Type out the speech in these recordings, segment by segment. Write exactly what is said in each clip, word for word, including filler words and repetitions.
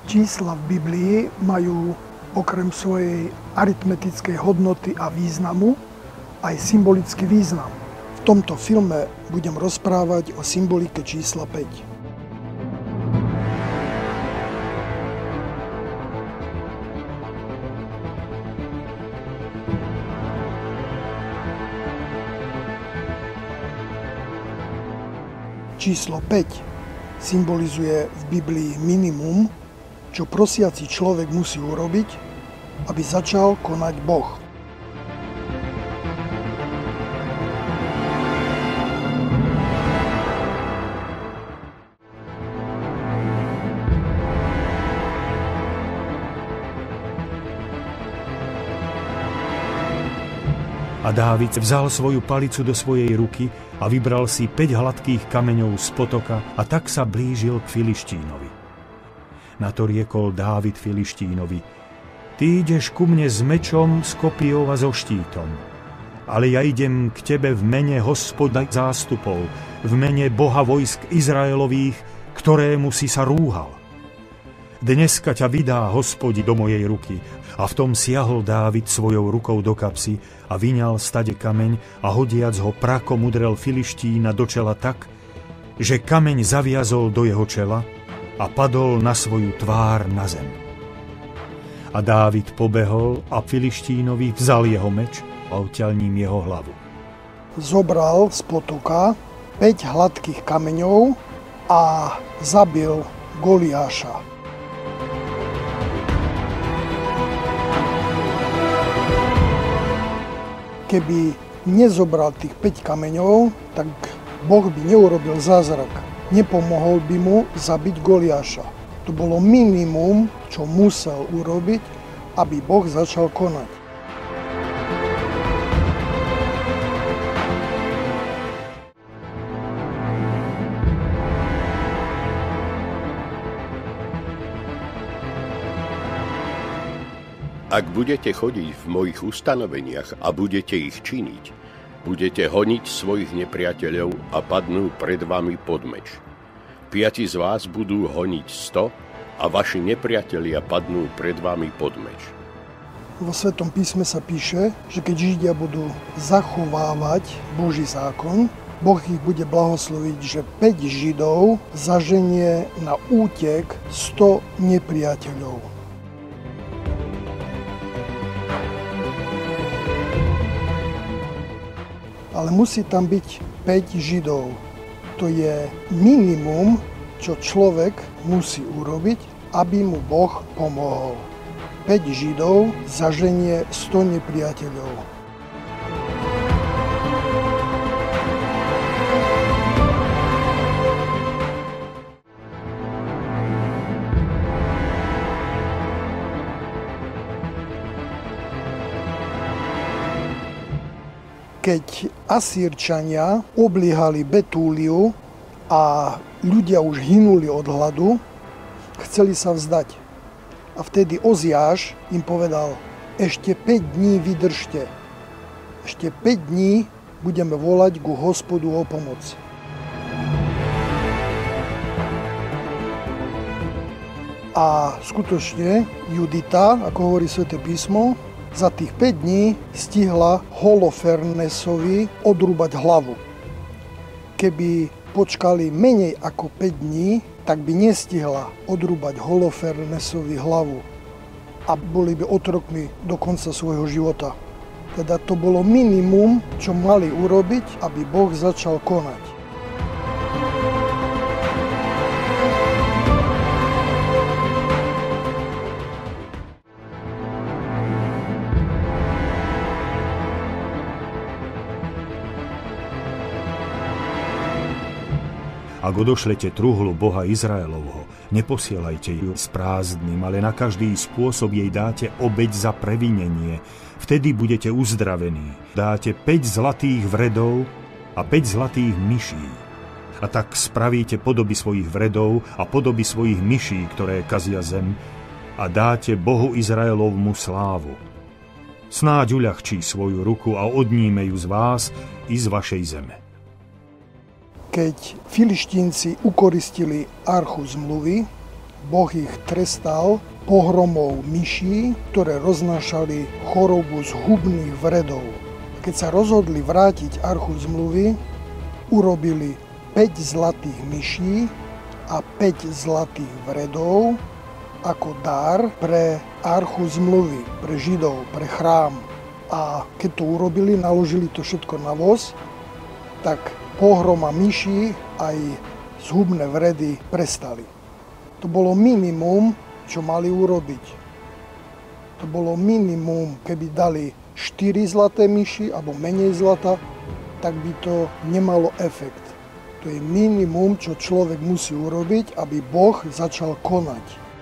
Čísla v Biblii majú okrem svojej aritmetickej hodnoty a významu aj symbolický význam. V tomto filme budem rozprávať o symbolike čísla päť. Číslo päť symbolizuje v Biblii minimum, čo prosiaci človek musí urobiť, aby začal konať Boh. A Dávid vzal svoju palicu do svojej ruky a vybral si päť hladkých kameňov z potoka a tak sa blížil k Filištínovi. Na to riekol Dávid Filištínovi: Ty ideš ku mne s mečom, s kopijou a so štítom, ale ja idem k tebe v mene Hospoda zástupov, v mene Boha vojsk Izraelových, ktorému si sa rúhal. Dneska ťa vydá Hospodi do mojej ruky. A v tom siahol Dávid svojou rukou do kapsy a vyňal stade kameň a hodiac ho prakom udrel Filištína do čela tak, že kameň zaviazol do jeho čela a padol na svoju tvár na zem. A Dávid pobehol a Filištínovi vzal jeho meč a odtiaľ ním jeho hlavu. Zobral z potoka päť hladkých kameňov a zabil Goliáša. Keby nezobral tých päť kameňov, tak Boh by neurobil zázrak. Nepomohol by mu zabiť Goliáša. To bolo minimum, čo musel urobiť, aby Boh začal konať. Ak budete chodiť v mojich ustanoveniach a budete ich činiť, budete honiť svojich nepriateľov a padnú pred vami pod meč. Piati z vás budú honiť sto a vaši nepriatelia padnú pred vami pod meč. Vo Svetom písme sa píše, že keď Židia budú zachovávať Boží zákon, Boh ich bude blahosloviť, že päť Židov zaženie na útek sto nepriateľov. Ale musí tam byť päť Židov. To je minimum, čo človek musí urobiť, aby mu Boh pomohol. päť Židov zaženie sto nepriateľov. Keď Asýrčania obliehali Betúliu a ľudia už hynuli od hladu, chceli sa vzdať. A vtedy Oziáš im povedal: ešte päť dní vydržte. Ešte päť dní budeme volať ku Hospodu o pomoc. A skutočne Judita, ako hovorí Sväté písmo, za tých päť dní stihla Holofernesovi odrúbať hlavu. Keby počkali menej ako päť dní, tak by nestihla odrúbať Holofernesovi hlavu a boli by otrokmi do konca svojho života. Teda to bolo minimum, čo mali urobiť, aby Boh začal konať. Ak odošlete truhlu Boha Izraelovho, neposielajte ju s prázdnym, ale na každý spôsob jej dáte obeť za previnenie. Vtedy budete uzdravení. Dáte päť zlatých vredov a päť zlatých myší. A tak spravíte podoby svojich vredov a podoby svojich myší, ktoré kazia zem, a dáte Bohu Izraelovmu slávu. Snáď uľahčí svoju ruku a odníme ju z vás i z vašej zeme. Keď Filištínci ukoristili archu zmluvy, Boh ich trestal pohromou myší, ktoré roznášali chorobu zhubných vredov. Keď sa rozhodli vrátiť archu zmluvy, urobili päť zlatých myší a päť zlatých vredov ako dar pre archu zmluvy, pre Židov, pre chrám. A keď to urobili, naložili to všetko na voz, tak pohroma myší aj zhubné vredy prestali. To bolo minimum, čo mali urobiť. To bolo minimum, keby dali štyri zlaté myši alebo menej zlata, tak by to nemalo efekt. To je minimum, čo človek musí urobiť, aby Boh začal konať.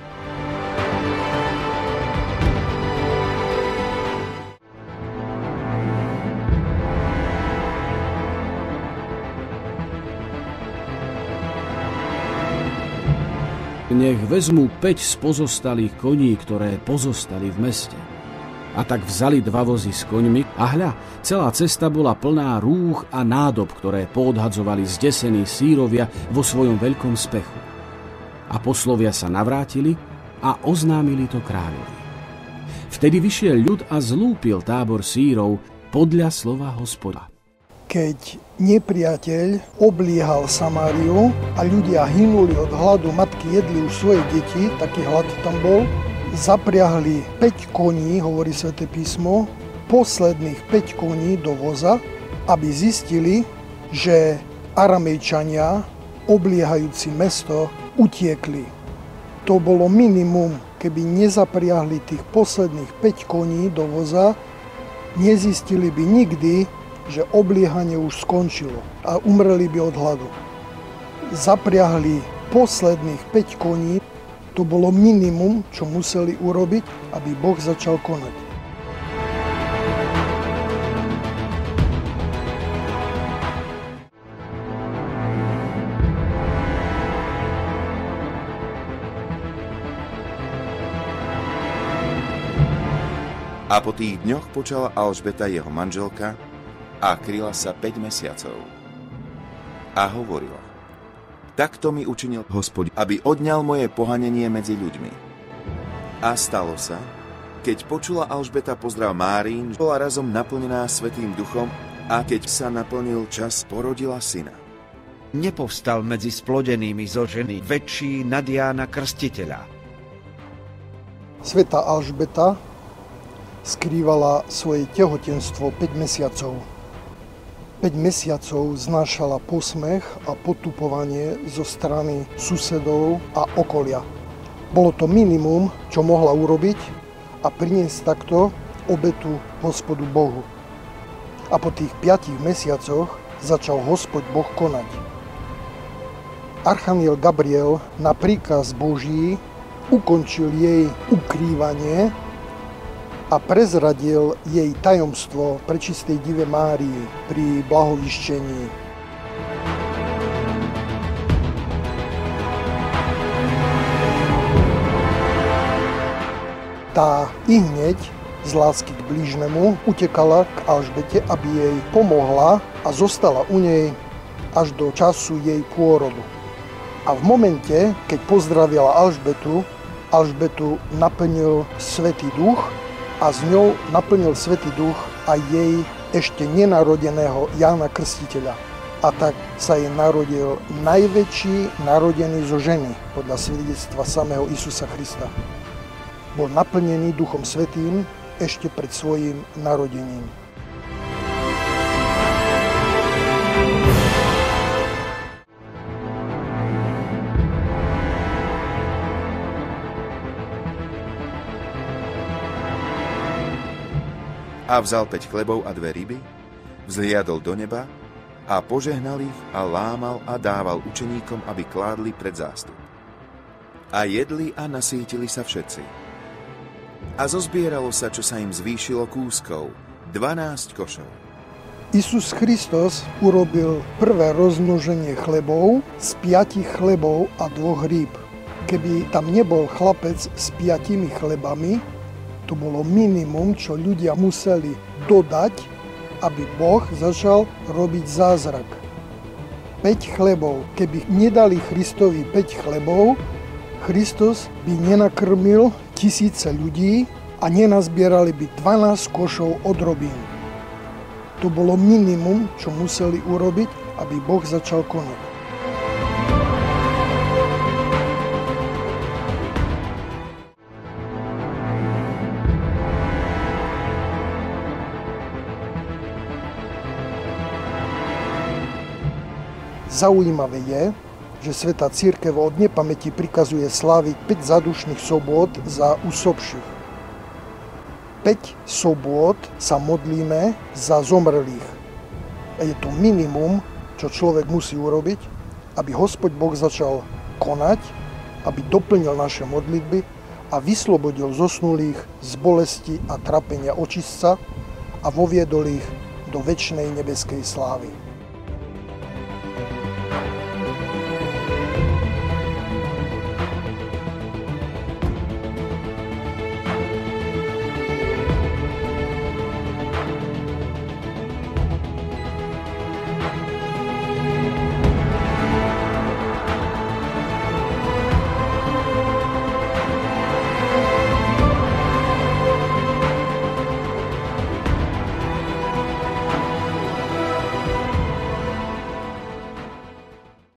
Nech vezmú päť z pozostalých koní, ktoré pozostali v meste. A tak vzali dva vozy s koňmi a hľa, celá cesta bola plná rúch a nádob, ktoré poodhadzovali zdesení sírovia vo svojom veľkom spechu. A poslovia sa navrátili a oznámili to kráľovi. Vtedy vyšiel ľud a zlúpil tábor sírov podľa slova Hospoda. Keď nepriateľ obliehal Samáriu a ľudia hynuli od hladu, matky jedli už svoje deti, taký hlad tam bol, zapriahli päť koní, hovorí Sväté písmo, posledných päť koní do voza, aby zistili, že Aramejčania, obliehajúci mesto, utiekli. To bolo minimum, keby nezapriahli tých posledných päť koní do voza, nezistili by nikdy, že obliehanie už skončilo a umreli by od hladu. Zapriahli posledných päť koní, to bolo minimum, čo museli urobiť, aby Boh začal konať. A po tých dňoch počala Alžbeta, jeho manželka, a kryla sa päť mesiacov. A hovorila: takto mi učinil Hospodin, aby odňal moje pohanenie medzi ľuďmi. A stalo sa, keď počula Alžbeta pozdrav Márín, bola razom naplnená Svätým Duchom a keď sa naplnil čas, porodila syna. Nepovstal medzi splodenými zo ženy väčší nad Jána Krstiteľa. Svätá Alžbeta skrývala svoje tehotenstvo päť mesiacov. päť mesiacov znášala posmech a potupovanie zo strany susedov a okolia. Bolo to minimum, čo mohla urobiť a priniesť takto obetu Hospodu Bohu. A po tých piatich mesiacoch začal Hospod Boh konať. Archaniel Gabriel na príkaz Boží ukončil jej ukrývanie a prezradil jej tajomstvo prečistej Dive Márii pri blahovyštení. Tá ihneď z lásky k blížnemu utekala k Alžbete, aby jej pomohla a zostala u nej až do času jej pôrodu. A v momente, keď pozdravila Alžbetu, Alžbetu naplnil Svätý Duch a s ňou naplnil Svätý Duch aj jej ešte nenarodeného Jána Krstiteľa. A tak sa jej narodil najväčší narodený zo ženy, podľa svedectva samého Isusa Krista. Bol naplnený Duchom Svätým ešte pred svojím narodením. A vzal päť chlebov a dve ryby, vzhliadol do neba a požehnal ich a lámal a dával učeníkom, aby kládli pred zástup. A jedli a nasýtili sa všetci. A zozbieralo sa, čo sa im zvýšilo kúskov, dvanásť košov. Isus Kristus urobil prvé rozmnoženie chlebov z piatich chlebov a dvoch rýb. Keby tam nebol chlapec s piatimi chlebami, to bolo minimum, čo ľudia museli dodať, aby Boh začal robiť zázrak. päť chlebov. Keby nedali Kristovi päť chlebov, Kristus by nenakrmil tisíce ľudí a nenazbierali by dvanásť košov odrobín. To bolo minimum, čo museli urobiť, aby Boh začal konať. Zaujímavé je, že Svätá cirkev od nepamäti prikazuje sláviť päť zadušných sobôt za usobších. päť sobôt sa modlíme za zomrelých. A je to minimum, čo človek musí urobiť, aby Hospod Boh začal konať, aby doplnil naše modlitby a vyslobodil zosnulých z bolesti a trápenia očistca a voviedol ich do večnej nebeskej slávy.